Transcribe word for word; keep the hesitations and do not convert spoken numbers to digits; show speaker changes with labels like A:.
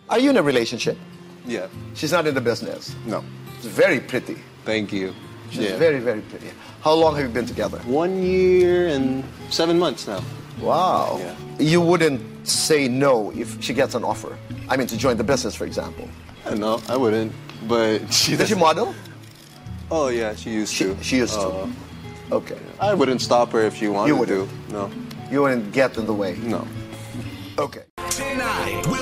A: Are you in a relationship?
B: Yeah.
A: She's not in the business?
B: No.
A: She's very pretty.
B: Thank you.
A: She's
B: yeah.
A: very, very pretty. How long have you been together?
B: One year and seven months now.
A: Wow.
B: Yeah.
A: You wouldn't say no if she gets an offer? I mean, to join the business, for example.
B: Uh, no, I wouldn't. But she
A: Does she model?
B: Oh, yeah, she used
A: She,
B: to.
A: she used to.
B: Uh,
A: Okay.
B: I wouldn't stop her if she wanted
A: You wouldn't?
B: to. No.
A: You wouldn't get in the way?
B: No.
A: Okay.
C: Tonight with